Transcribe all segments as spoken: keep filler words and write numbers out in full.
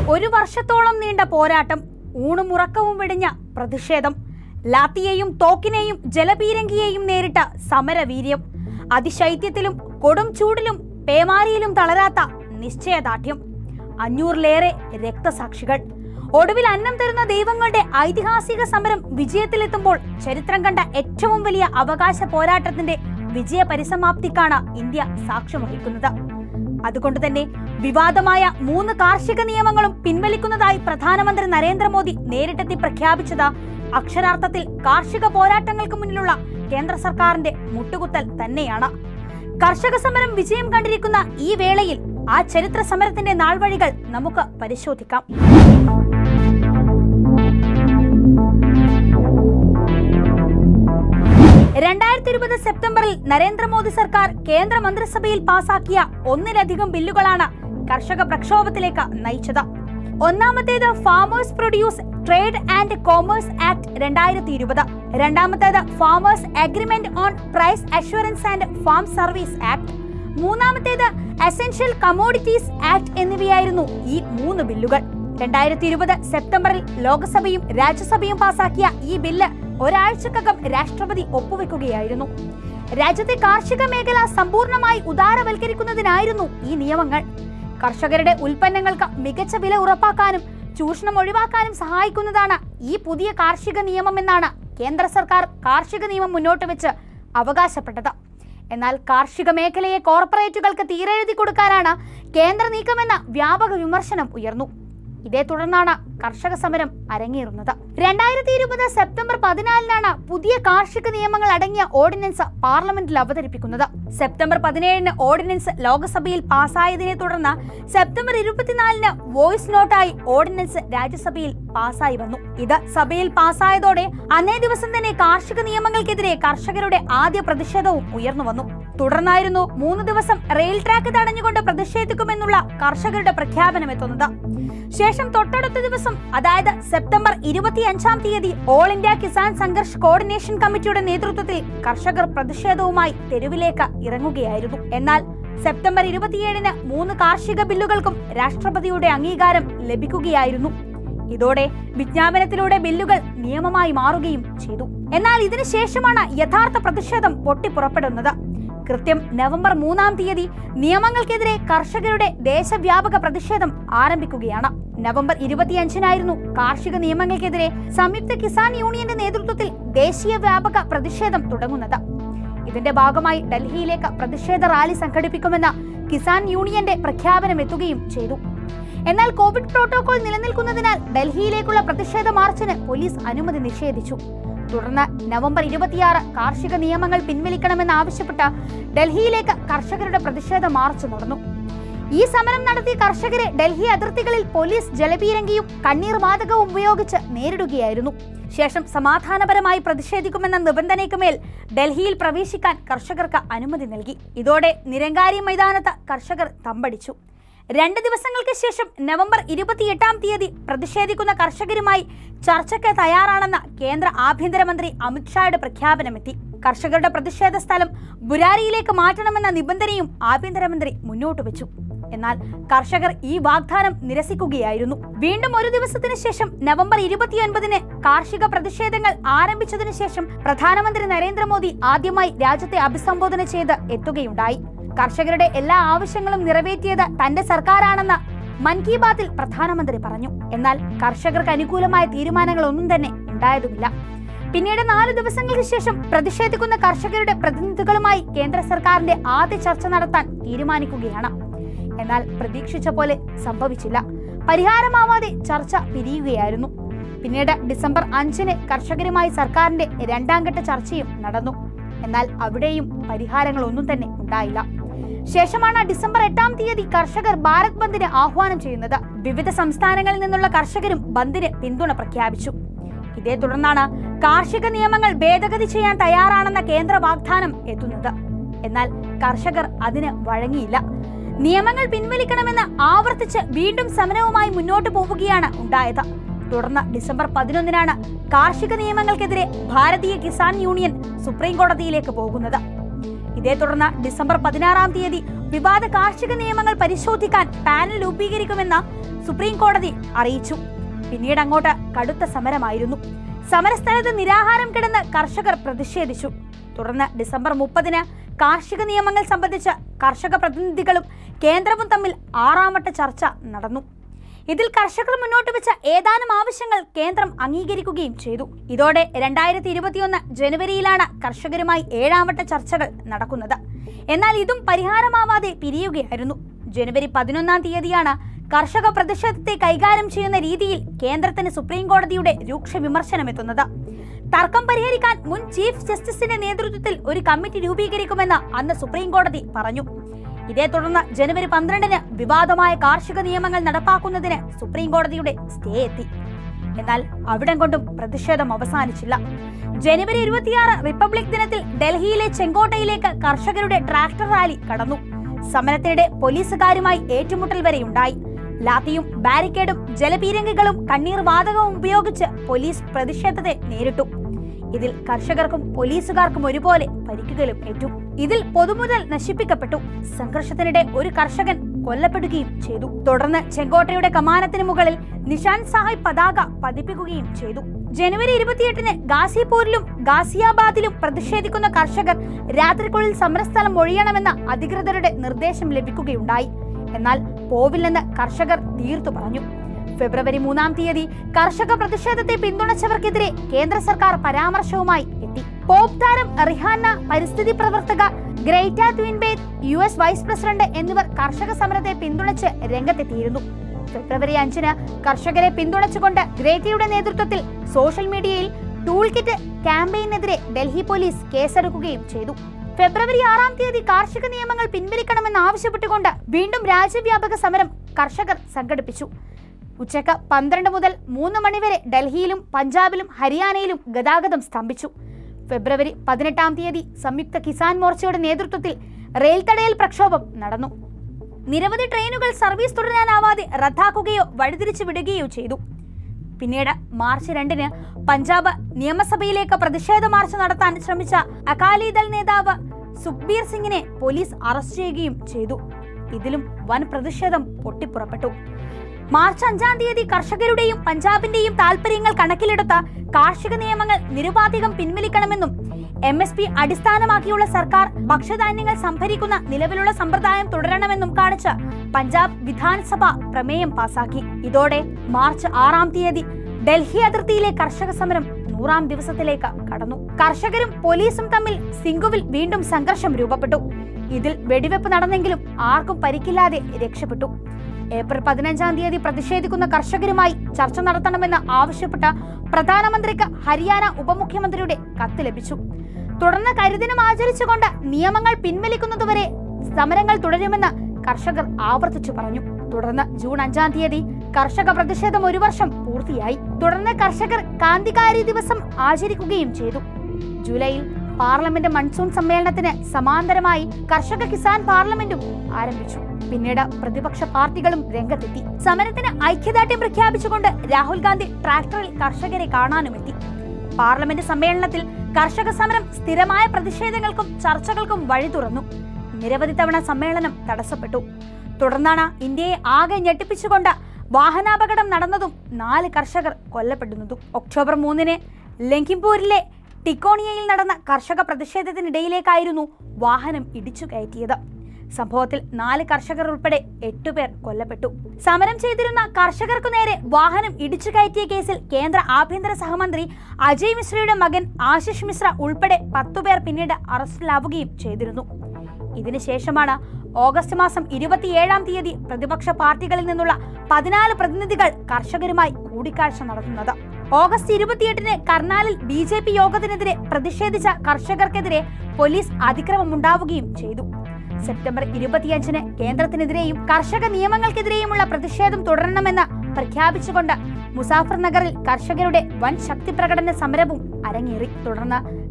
ഒരു വർഷത്തോളം നീണ്ട പോരാട്ടം, ഊണും ഉറക്കവും വെടിഞ്ഞ പ്രതിഷേധം, ലാത്തിയെയും തോക്കിനെയും ജലപീരങ്കിയെയും നേരിട്ട സമരവീര്യം, അതിശൈത്യത്തിലും കൊടും ചൂടിലും പേമാരിയിലും തളരാത്ത നിശ്ചയദാർഢ്യം, അഞ്ഞൂറിലേറെ രക്തസാക്ഷികൾ. ഒടുവിൽ അന്നം തരുന്ന ദൈവങ്ങളുടെ ഐതിഹാസിക സമരം വിജയത്തിലെത്തുമ്പോൾ ചരിത്രം കണ്ട ഏറ്റവും വലിയ അവകാശ പോരാട്ടത്തിന്റെ വിജയ പരിസമാപ്തിക്കാണ് ഇന്ത്യ സാക്ഷ്യം വഹിക്കുന്നത്. അതുകൊണ്ട് തന്നെ വിവാദമായ മൂന്ന് കാർഷിക നിയമങ്ങളും പിൻവലിക്കുന്നതായി പ്രധാനമന്ത്രി നരേന്ദ്രമോദി നേരിട്ടെത്തി പ്രഖ്യാപിച്ചത് അക്ഷരാർത്ഥത്തിൽ കാർഷിക പോരാട്ടങ്ങൾക്ക് മുന്നിലുള്ള കേന്ദ്ര സർക്കാരിന്റെ മുട്ടുകുത്തൽ തന്നെയാണ്. കർഷക സമരം വിജയം കണ്ടിരിക്കുന്ന ഈ വേളയിൽ ആ ചരിത്ര സമരത്തിന്റെ നാൾവഴികൾ നമുക്ക് പരിശോധിക്കാം. രണ്ടായിരത്തി ഇരുപത് സെപ്റ്റംബറിൽ നരേന്ദ്രമോദി സർക്കാർ കേന്ദ്ര മന്ത്രിസഭയിൽ പാസാക്കിയ ഒന്നിലധികം ബില്ലുകളാണ് കർഷക പ്രക്ഷോഭത്തിലേക്ക് നയിച്ചത്. ഒന്നാമത്തേത് farmers produce trade and commerce act രണ്ടായിരത്തി ഇരുപത്, രണ്ടാമത്തേത് farmers agreement on price assurance and farm service act, മൂന്നാമത്തേത് എസൻഷ്യൽ കമോഡിറ്റീസ് ആക്ട് എന്നിവയായിരുന്നു ഈ മൂന്ന് ബില്ലുകൾ. രണ്ടായിരത്തി ഇരുപത് സെപ്റ്റംബറിൽ ലോക്സഭയും രാജ്യസഭയും പാസാക്കിയ ഈ ബില്ല് ഒരാഴ്ചക്കകം രാഷ്ട്രപതി ഒപ്പുവെക്കുകയായിരുന്നു. രാജ്യത്തെ കാർഷിക മേഖല സമ്പൂർണമായി ഉദാരവൽക്കരിക്കുന്നതിനായിരുന്നു ഈ നിയമങ്ങൾ. കർഷകരുടെ ഉൽപ്പന്നങ്ങൾക്ക് മികച്ച വില ഉറപ്പാക്കാനും ചൂഷണം ഒഴിവാക്കാനും സഹായിക്കുന്നതാണ് ഈ പുതിയ കാർഷിക നിയമമെന്നാണ് കേന്ദ്ര സർക്കാർ കാർഷിക നിയമം മുന്നോട്ട് വെച്ച് അവകാശപ്പെട്ടത്. എന്നാൽ കാർഷിക മേഖലയെ കോർപ്പറേറ്റുകൾക്ക് തീരെഴുതി കൊടുക്കാനാണ് കേന്ദ്ര നീക്കമെന്ന വ്യാപക വിമർശനം ഉയർന്നു. ഇതേ തുടർന്നാണ് കർഷക സമരം അരങ്ങേറുന്നത്. രണ്ടായിരത്തി ഇരുപത് സെപ്റ്റംബർ പതിനാലിനാണ് പുതിയ കാർഷിക നിയമങ്ങൾ അടങ്ങിയ ഓർഡിനൻസ് പാർലമെന്റിൽ അവതരിപ്പിക്കുന്നത്. സെപ്റ്റംബർ പതിനേഴിന് ഓർഡിനൻസ് ലോക്സഭയിൽ പാസ്സായതിനെ തുടർന്ന് സെപ്റ്റംബർ ഇരുപത്തിനാലിന് വോയിസ് നോട്ടായി ഓർഡിനൻസ് രാജ്യസഭയിൽ പാസ്സായി വന്നു. ഇത് സഭയിൽ പാസ്സായതോടെ അന്നേ ദിവസം തന്നെ കാർഷിക നിയമങ്ങൾക്കെതിരെ കർഷകരുടെ ആദ്യ പ്രതിഷേധവും ഉയർന്നു വന്നു. തുടർന്നായിരുന്നു മൂന്ന് ദിവസം റെയിൽ ട്രാക്ക് തടഞ്ഞുകൊണ്ട് പ്രതിഷേധിക്കുമെന്നുള്ള കർഷകരുടെ പ്രഖ്യാപനം എത്തുന്നത്. ശേഷം തൊട്ടടുത്ത ദിവസം, അതായത് സെപ്റ്റംബർ ഇരുപത്തിയഞ്ചാം തീയതി all India Kisan Sangharsh coordination കമ്മിറ്റിയുടെ നേതൃത്വത്തിൽ കർഷകർ പ്രതിഷേധവുമായി തെരുവിലേക്ക് ഇറങ്ങുകയായിരുന്നു. എന്നാൽ സെപ്റ്റംബർ ഇരുപത്തിയേഴിന് മൂന്ന് കാർഷിക ബില്ലുകൾക്കും രാഷ്ട്രപതിയുടെ അംഗീകാരം ലഭിക്കുകയായിരുന്നു. ഇതോടെ വിജ്ഞാപനത്തിലൂടെ ബില്ലുകൾ നിയമമായി മാറുകയും ചെയ്തു. എന്നാൽ ഇതിനുശേഷമാണ് യഥാർത്ഥ പ്രതിഷേധം പൊട്ടിപ്പുറപ്പെടുന്നത്. കൃത്യം നവംബർ മൂന്നാം തീയതി നിയമങ്ങൾക്കെതിരെ കർഷകരുടെ ദേശവ്യാപക പ്രതിഷേധം ആരംഭിക്കുകയാണ്. നവംബർ ഇരുപത്തിയഞ്ചിനായിരുന്നു കാർഷിക നിയമങ്ങൾക്കെതിരെ സംയുക്ത കിസാൻ യൂണിയന്റെ നേതൃത്വത്തിൽ ദേശീയ വ്യാപക പ്രതിഷേധം തുടങ്ങുന്നത്. ഇതിന്റെ ഭാഗമായി ഡൽഹിയിലേക്ക് പ്രതിഷേധ റാലി സംഘടിപ്പിക്കുമെന്ന കിസാൻ യൂണിയന്റെ പ്രഖ്യാപനം എത്തുകയും ചെയ്തു. എന്നാൽ കോവിഡ് പ്രോട്ടോകോൾ നിലനിൽക്കുന്നതിനാൽ ഡൽഹിയിലേക്കുള്ള പ്രതിഷേധ മാർച്ചിന് പോലീസ് അനുമതി നിഷേധിച്ചു. തുടർന്ന് നവംബർ ഇരുപത്തിയാറ് കാർഷിക നിയമങ്ങൾ പിൻവലിക്കണമെന്നാവശ്യപ്പെട്ട് ഡൽഹിയിലേക്ക് കർഷകരുടെ പ്രതിഷേധ മാർച്ച് നടന്നു. ഈ സമരം നടത്തിയ കർഷകരെ ഡൽഹി അതിർത്തികളിൽ പോലീസ് ജലപീരങ്കിയും കണ്ണീർ വാതകവും ഉപയോഗിച്ച് നേരിടുകയായിരുന്നു. ശേഷം സമാധാനപരമായി പ്രതിഷേധിക്കുമെന്ന നിബന്ധനയ്ക്കുമേൽ ഡൽഹിയിൽ പ്രവേശിക്കാൻ കർഷകർക്ക് അനുമതി നൽകി. ഇതോടെ നിരങ്കാരി മൈതാനത്ത് കർഷകർ തമ്പടിച്ചു. രണ്ട് ദിവസങ്ങൾക്ക് ശേഷം നവംബർ ഇരുപത്തിയെട്ടാം തീയതി പ്രതിഷേധിക്കുന്ന കർഷകരുമായി ചർച്ചയ്ക്ക് തയ്യാറാണെന്ന കേന്ദ്ര ആഭ്യന്തരമന്ത്രി അമിത്ഷായുടെ പ്രഖ്യാപനമെത്തി. കർഷകരുടെ പ്രതിഷേധ സ്ഥലം ബുരാരിയിലേക്ക് മാറ്റണമെന്ന നിബന്ധനയും ആഭ്യന്തരമന്ത്രി മുന്നോട്ട് വെച്ചു. എന്നാൽ കർഷകർ ഈ വാഗ്ദാനം നിരസിക്കുകയായിരുന്നു. വീണ്ടും ഒരു ദിവസത്തിന് ശേഷം നവംബർ ഇരുപത്തിയൊൻപതിന് കാർഷിക പ്രതിഷേധങ്ങൾ ആരംഭിച്ചതിനു ശേഷം പ്രധാനമന്ത്രി നരേന്ദ്രമോദി ആദ്യമായി രാജ്യത്തെ അഭിസംബോധന ചെയ്ത് എത്തുകയുണ്ടായി. കർഷകരുടെ എല്ലാ ആവശ്യങ്ങളും നിറവേറ്റിയത് തന്റെ സർക്കാരാണെന്ന് മൻ കി ബാത്തിൽ പ്രധാനമന്ത്രി പറഞ്ഞു. എന്നാൽ കർഷകർക്ക് അനുകൂലമായ തീരുമാനങ്ങൾ ഒന്നും തന്നെ ഉണ്ടായതുമില്ല. പിന്നീട് നാല് ദിവസങ്ങൾക്ക് ശേഷം പ്രതിഷേധിക്കുന്ന കർഷകരുടെ പ്രതിനിധികളുമായി കേന്ദ്ര സർക്കാരിന്റെ ആദ്യ ചർച്ച നടത്താൻ തീരുമാനിക്കുകയാണ്. എന്നാൽ പ്രതീക്ഷിച്ച പോലെ സംഭവിച്ചില്ല. പരിഹാരമാവാതെ ചർച്ച പിരിയുകയായിരുന്നു. പിന്നീട് ഡിസംബർ അഞ്ചിന് കർഷകരുമായി സർക്കാരിന്റെ രണ്ടാം ഘട്ട ചർച്ചയും നടന്നു. എന്നാൽ അവിടെയും പരിഹാരങ്ങളൊന്നും തന്നെ ഉണ്ടായില്ല. ശേഷമാണ് ഡിസംബർ എട്ടാം തീയതി കർഷകർ ഭാരത് ബന്ദിന് ആഹ്വാനം ചെയ്യുന്നത്. വിവിധ സംസ്ഥാനങ്ങളിൽ നിന്നുള്ള കർഷകരും ബന്ദിന് പിന്തുണ പ്രഖ്യാപിച്ചു. ഇതേ തുടർന്നാണ് കാർഷിക നിയമങ്ങൾ ഭേദഗതി ചെയ്യാൻ തയ്യാറാണെന്ന കേന്ദ്ര വാഗ്ദാനം എത്തുന്നത്. എന്നാൽ കർഷകർ അതിന് വഴങ്ങിയില്ല. നിയമങ്ങൾ പിൻവലിക്കണമെന്ന് ആവർത്തിച്ച് വീണ്ടും സമരവുമായി മുന്നോട്ട് പോവുകയാണ് ഉണ്ടായത്. തുടർന്ന് ഡിസംബർ പതിനൊന്നിനാണ് കാർഷിക നിയമങ്ങൾക്കെതിരെ ഭാരതീയ കിസാൻ യൂണിയൻ സുപ്രീം കോടതിയിലേക്ക് പോകുന്നത്. ഇതേ തുടർന്ന് ഡിസംബർ പതിനാറാം തീയതി വിവാദ കാർഷിക നിയമങ്ങൾ പരിശോധിക്കാൻ പാനൽ രൂപീകരിക്കുമെന്ന് സുപ്രീം കോടതി അറിയിച്ചു. പിന്നീട് അങ്ങോട്ട് കടുത്ത സമരമായിരുന്നു. സമരസ്ഥലത്ത് നിരാഹാരം കിടന്ന് കർഷകർ പ്രതിഷേധിച്ചു. തുടർന്ന് ഡിസംബർ മുപ്പതിന് കാർഷിക നിയമങ്ങൾ സംബന്ധിച്ച് കർഷക പ്രതിനിധികളും കേന്ദ്രവും തമ്മിൽ ആറാംവട്ട ചർച്ച നടന്നു. ഇതിൽ കർഷകർ മുന്നോട്ട് വെച്ച ഏതാനും ആവശ്യങ്ങൾ കേന്ദ്രം അംഗീകരിക്കുകയും ചെയ്തു. ഇതോടെ രണ്ടായിരത്തി ഇരുപത്തിയൊന്ന് ജനുവരിയിലാണ് കർഷകരുമായി ഏഴാംവട്ട ചർച്ചകൾ നടക്കുന്നത്. എന്നാൽ ഇതും പരിഹാരമാവാതെ പിരിയുകയായിരുന്നു. ജനുവരി പതിനൊന്നാം തീയതിയാണ് കർഷക പ്രതിഷേധത്തെ കൈകാര്യം ചെയ്യുന്ന രീതിയിൽ കേന്ദ്രത്തിന് സുപ്രീം കോടതിയുടെ രൂക്ഷ വിമർശനമെത്തുന്നത്. തർക്കം പരിഹരിക്കാൻ മുൻ ചീഫ് ജസ്റ്റിസിന്റെ നേതൃത്വത്തിൽ ഒരു കമ്മിറ്റി രൂപീകരിക്കുമെന്ന് അന്ന് സുപ്രീം കോടതി പറഞ്ഞു. ഇതേ തുടർന്ന് ജനുവരി പന്ത്രണ്ടിന് വിവാദമായ കാർഷിക നിയമങ്ങൾ നടപ്പാക്കുന്നതിന് സുപ്രീം കോടതിയുടെ സ്റ്റേ എത്തി. എന്നാൽ അവിടം കൊണ്ടും പ്രതിഷേധം അവസാനിച്ചില്ല. ജനുവരി ഇരുപത്തിയാറ് റിപ്പബ്ലിക് ദിനത്തിൽ ഡൽഹിയിലെ ചെങ്കോട്ടയിലേക്ക് കർഷകരുടെ ട്രാക്ടർ റാലി കടന്നു. സമരത്തിനിടെ പോലീസുകാരുമായി ഏറ്റുമുട്ടൽ വരെയുണ്ടായി. ലാത്തിയും ബാരിക്കേഡും ജലപീരങ്കികളും കണ്ണീർ വാതകവും ഉപയോഗിച്ച് പോലീസ് പ്രതിഷേധത്തെ നേരിട്ടു. ഇതിൽ കർഷകർക്കും പോലീസുകാർക്കും ഒരുപോലെ പരിക്കുകളും ഏറ്റു. ഇതിൽ പൊതുമുതൽ നശിപ്പിക്കപ്പെട്ടു. സംഘർഷത്തിനിടെ ഒരു കർഷകൻ കൊല്ലപ്പെടുകയും ചെയ്തു. തുടർന്ന് ചെങ്കോട്ടയുടെ കമാനത്തിന് മുകളിൽ നിഷാൻ സാഹിബ് പതാക പതിപ്പിക്കുകയും ചെയ്തു. ജനുവരി ഇരുപത്തിയെട്ടിന് ഗാസിപൂരിലും ഗാസിയാബാദിലും പ്രതിഷേധിക്കുന്ന കർഷകർ രാത്രിക്കുള്ളിൽ സമരസ്ഥലം ഒഴിയണമെന്ന അധികൃതരുടെ നിർദ്ദേശം ലഭിക്കുകയുണ്ടായി. എന്നാൽ പോവില്ലെന്ന് കർഷകർ തീർത്തു പറഞ്ഞു. ഫെബ്രുവരി മൂന്നാം തീയതി കർഷക പ്രതിഷേധത്തെ പിന്തുണച്ചവർക്കെതിരെ കേന്ദ്ര സർക്കാർ പരാമർശവുമായി എത്തി. പോപ്പ് താരം റിഹാന, പരിസ്ഥിതി പ്രവർത്തക Greta Thunberg, U S vice president എന്നിവർ കർഷക സമരത്തെ പിന്തുണച്ച് രംഗത്തെത്തിയിരുന്നു. ഫെബ്രുവരി അഞ്ചിന് കർഷകരെ പിന്തുണച്ചുകൊണ്ട് ഗ്രേറ്റയുടെ നേതൃത്വത്തിൽ സോഷ്യൽ മീഡിയയിൽ ടൂൾ കിറ്റ് ക്യാമ്പയിനെതിരെ ഡൽഹി പോലീസ് കേസെടുക്കുകയും ചെയ്തു. ഫെബ്രുവരി ആറാം തീയതി കാർഷിക നിയമങ്ങൾ പിൻവലിക്കണമെന്ന് ആവശ്യപ്പെട്ടുകൊണ്ട് വീണ്ടും രാജ്യവ്യാപക സമരം കർഷകർ സംഘടിപ്പിച്ചു. ഉച്ചക്ക് പന്ത്രണ്ട് മുതൽ മൂന്ന് മണിവരെ ഡൽഹിയിലും പഞ്ചാബിലും ഹരിയാനയിലും ഗതാഗതം സ്തംഭിച്ചു. ഫെബ്രുവരി പതിനെട്ടാം തീയതി സംയുക്ത കിസാൻ മോർച്ചയുടെ നേതൃത്വത്തിൽ റെയിൽ തടയൽ പ്രക്ഷോഭം നടന്നു. നിരവധി ട്രെയിനുകൾ സർവീസ് തുടരാനാവാതെ റദ്ദാക്കുകയോ വഴിതിരിച്ചു വിടുകയോ ചെയ്തു. പിന്നീട് മാർച്ച് രണ്ടിന് പഞ്ചാബ് നിയമസഭയിലേക്ക് പ്രതിഷേധ മാർച്ച് നടത്താൻ ശ്രമിച്ച അകാലിദൾ നേതാവ് സുഖ്ബീർ സിംഗിനെ പോലീസ് അറസ്റ്റ് ചെയ്യുകയും ചെയ്തു. ഇതിലും വൻ പ്രതിഷേധം പൊട്ടിപ്പുറപ്പെട്ടു. മാർച്ച് അഞ്ചാം തീയതി കർഷകരുടെയും പഞ്ചാബിന്റെയും താൽപര്യങ്ങൾ കണക്കിലെടുത്ത കാർഷിക നിയമങ്ങൾ നിരുപാധികം പിൻവലിക്കണമെന്നും എം എസ് പി അടിസ്ഥാനമാക്കിയുള്ള സർക്കാർ ഭക്ഷ്യധാന്യങ്ങൾ സംഭരിക്കുന്ന നിലവിലുള്ള സമ്പ്രദായം തുടരണമെന്നും കാണിച്ച് പഞ്ചാബ് വിധാൻസഭ പ്രമേയം പാസാക്കി. ഇതോടെ മാർച്ച് ആറാം തീയതി ഡൽഹി അതിർത്തിയിലെ കർഷക സമരം നൂറാം ദിവസത്തിലേക്ക് കടന്നു. കർഷകരും പോലീസും തമ്മിൽ സിംഗുവിൽ വീണ്ടും സംഘർഷം രൂപപ്പെട്ടു. ഇതിൽ വെടിവെപ്പ് നടന്നെങ്കിലും ആർക്കും പരിക്കില്ലാതെ രക്ഷപ്പെട്ടു. ഏപ്രിൽ പതിനഞ്ചാം തീയതി പ്രതിഷേധിക്കുന്ന കർഷകരുമായി ചർച്ച നടത്തണമെന്ന് ആവശ്യപ്പെട്ട പ്രധാനമന്ത്രിക്ക് ഹരിയാന ഉപമുഖ്യമന്ത്രിയുടെ കത്ത് ലഭിച്ചു. തുടർന്ന് കരിദിനം ആചരിച്ചുകൊണ്ട് നിയമങ്ങൾ പിൻവലിക്കുന്നതുവരെ സമരങ്ങൾ തുടരുമെന്ന് കർഷകർ ആവർത്തിച്ചു പറഞ്ഞു. തുടർന്ന് ജൂൺ അഞ്ചാം തീയതി കർഷക പ്രതിഷേധം ഒരു വർഷം പൂർത്തിയായി. തുടർന്ന് കർഷകർ കാന്തികാരി ദിവസം ആചരിക്കുകയും ചെയ്തു. ജൂലൈയിൽ പാർലമെന്റ് മൺസൂൺ സമ്മേളനത്തിന് സമാന്തരമായി കർഷക കിസാൻ പാർലമെന്റും ആരംഭിച്ചു. പിന്നീട് പ്രതിപക്ഷ പാർട്ടികളും രംഗത്തെത്തി. സമരത്തിന് ഐക്യദാർഢ്യം പ്രഖ്യാപിച്ചുകൊണ്ട് രാഹുൽ ഗാന്ധി ട്രാക്ടറിൽ കർഷകരെ കാണാനുമെത്തി. പാർലമെന്റ് സമ്മേളനത്തിൽ കർഷക സമരം സ്ഥിരമായ പ്രതിഷേധങ്ങൾക്കും ചർച്ചകൾക്കും വഴി തുറന്നു. നിരവധി തവണ സമ്മേളനം തടസ്സപ്പെട്ടു. തുടർന്നാണ് ഇന്ത്യയെ ആകെ ഞെട്ടിപ്പിച്ചുകൊണ്ട് വാഹനാപകടം നടന്നതും നാല് കർഷകർ കൊല്ലപ്പെടുന്നതും. ഒക്ടോബർ മൂന്നിന് ലഖിംപൂരിലെ ടിക്കോണിയയിൽ നടന്ന കർഷക പ്രതിഷേധത്തിനിടയിലേക്കായിരുന്നു വാഹനം ഇടിച്ചു കയറ്റിയത്. സംഭവത്തിൽ നാല് കർഷകർ ഉൾപ്പെടെ എട്ടുപേർ കൊല്ലപ്പെട്ടു. സമരം ചെയ്തിരുന്ന കർഷകർക്കു നേരെ വാഹനം ഇടിച്ചു കയറ്റിയ കേസിൽ കേന്ദ്ര ആഭ്യന്തര സഹമന്ത്രി അജയ് മിശ്രയുടെ മകൻ ആശിഷ് മിശ്ര ഉൾപ്പെടെ പത്തുപേർ പിന്നീട് അറസ്റ്റിലാവുകയും ചെയ്തിരുന്നു. ഇതിനുശേഷമാണ് ഓഗസ്റ്റ് മാസം ഇരുപത്തിയേഴാം തീയതി പ്രതിപക്ഷ പാർട്ടികളിൽ നിന്നുള്ള പതിനാല് പ്രതിനിധികൾ കർഷകരുമായി കൂടിക്കാഴ്ച നടത്തുന്നത്. ഓഗസ്റ്റ് ഇരുപത്തിയെട്ടിന് കർണാലിൽ ബി ജെ പി യോഗത്തിനെതിരെ പ്രതിഷേധിച്ച കർഷകർക്കെതിരെ പോലീസ് അതിക്രമമുണ്ടാവുകയും ചെയ്തു. സെപ്റ്റംബർ ഇരുപത്തിയഞ്ചിന് കേന്ദ്രത്തിനെതിരെയും കർഷക നിയമങ്ങൾക്കെതിരെയുമുള്ള പ്രതിഷേധം തുടരണമെന്ന് പ്രഖ്യാപിച്ചുകൊണ്ട് മുസാഫർ നഗറിൽ കർഷകരുടെ വൻ ശക്തി പ്രകടന സമരവും അരങ്ങേറി. തുടർന്ന്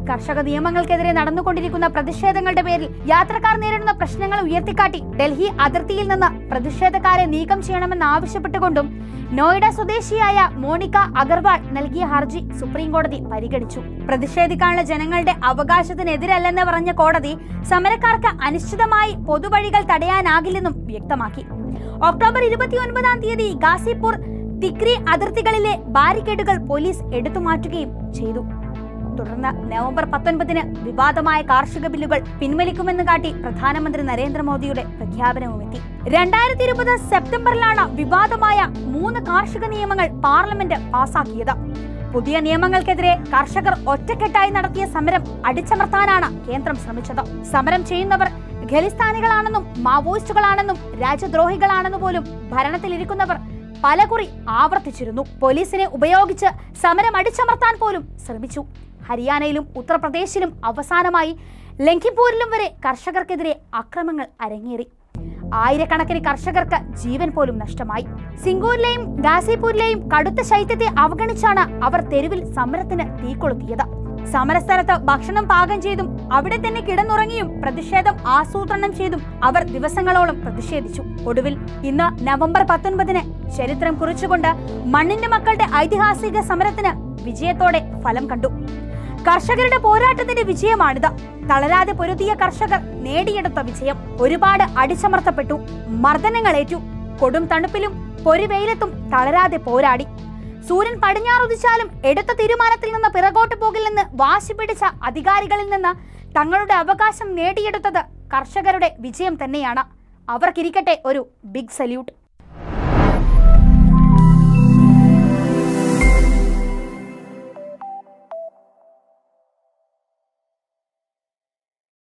കർഷക നിയമങ്ങൾക്കെതിരെ നടന്നുകൊണ്ടിരിക്കുന്ന പ്രതിഷേധങ്ങളുടെ പേരിൽ യാത്രക്കാർ നേരിടുന്ന പ്രശ്നങ്ങൾ ഉയർത്തിക്കാട്ടി ഡൽഹി അതിർത്തിയിൽ നിന്ന് പ്രതിഷേധക്കാരെ നീക്കം ചെയ്യണമെന്ന് ആവശ്യപ്പെട്ടുകൊണ്ടും നോയിഡ സ്വദേശിയായ മോണിക്ക അഗർവാൾ നൽകിയ ഹർജി സുപ്രീം കോടതി പരിഗണിച്ചു. പ്രതിഷേധിക്കാനുള്ള ജനങ്ങളുടെ അവകാശത്തിനെതിരല്ലെന്ന് പറഞ്ഞ കോടതി സമരക്കാർക്ക് അനിശ്ചിതമായി പൊതുവഴികൾ തടയാനാകില്ലെന്നും വ്യക്തമാക്കി. ഒക്ടോബർ ഇരുപത്തിയൊൻപതാം തീയതി ഗാസിപൂർ തിക്രി അതിർത്തികളിലെ ബാരിക്കേഡുകൾ പോലീസ് എടുത്തുമാറ്റുകയും ചെയ്തു. തുടർന്ന് നവംബർ പത്തൊൻപതിന് വിവാദമായ കാർഷിക ബില്ലുകൾ പിൻവലിക്കുമെന്ന് കാട്ടി പ്രധാനമന്ത്രി നരേന്ദ്രമോദിയുടെ പ്രഖ്യാപനവുമെത്തി. രണ്ടായിരത്തി ഇരുപത് സെപ്റ്റംബറിലാണ് വിവാദമായ മൂന്ന് കാർഷിക നിയമങ്ങൾ പാർലമെന്റ് പാസാക്കിയത്. പുതിയ നിയമങ്ങൾക്കെതിരെ കർഷകർ ഒറ്റക്കെട്ടായി നടത്തിയ സമരം അടിച്ചമർത്താനാണ് കേന്ദ്രം ശ്രമിച്ചത്. സമരം ചെയ്യുന്നവർ ഖലിസ്ഥാനികളാണെന്നും മാവോയിസ്റ്റുകളാണെന്നും രാജ്യദ്രോഹികളാണെന്നു പോലും ഭരണത്തിലിരിക്കുന്നവർ പലകുറി ആവർത്തിച്ചിരുന്നു. പോലീസിനെ ഉപയോഗിച്ച് സമരം അടിച്ചമർത്താൻ പോലും ശ്രമിച്ചു. ഹരിയാനയിലും ഉത്തർപ്രദേശിലും അവസാനമായി ലഖിംപൂരിലും വരെ കർഷകർക്കെതിരെ അക്രമങ്ങൾ അരങ്ങേറി. ആയിരക്കണക്കിന് കർഷകർക്ക് ജീവൻ പോലും നഷ്ടമായി. സിംഗൂരിലെയും ഗാസിപൂരിലെയും കടുത്ത ശൈത്യത്തെ അവഗണിച്ചാണ് അവർ തെരുവിൽ സമരത്തിന് തീകൊളുത്തിയത്. സമരസ്ഥലത്ത് ഭക്ഷണം പാകം ചെയ്തും അവിടെ തന്നെ കിടന്നുറങ്ങിയും പ്രതിഷേധം ആസൂത്രണം ചെയ്തും അവർ ദിവസങ്ങളോളം പ്രതിഷേധിച്ചു. ഒടുവിൽ ഇന്ന് നവംബർ പത്തൊൻപതിന് ചരിത്രം കുറിച്ചുകൊണ്ട് മണ്ണിന്റെ മക്കളുടെ ഐതിഹാസിക സമരത്തിന് വിജയത്തോടെ ഫലം കണ്ടു. കർഷകരുടെ പോരാട്ടത്തിന്റെ വിജയമാണിത്. തളരാതെ പൊരുതിയ കർഷകർ നേടിയെടുത്ത വിജയം. ഒരുപാട് അടിച്ചമർത്തപ്പെട്ടു, മർദ്ദനങ്ങളേറ്റു. കൊടും തണുപ്പിലും പൊരിവെയിലത്തും തളരാതെ പോരാടി. സൂര്യൻ പടിഞ്ഞാറുദിച്ചാലും എടുത്ത തീരുമാനത്തിൽ നിന്ന് പിറകോട്ട് പോകില്ലെന്ന് വാശി പിടിച്ച അധികാരികളിൽ നിന്ന് തങ്ങളുടെ അവകാശം നേടിയെടുത്തത് കർഷകരുടെ വിജയം തന്നെയാണ്. അവർക്കിരിക്കട്ടെ ഒരു ബിഗ് സല്യൂട്ട്.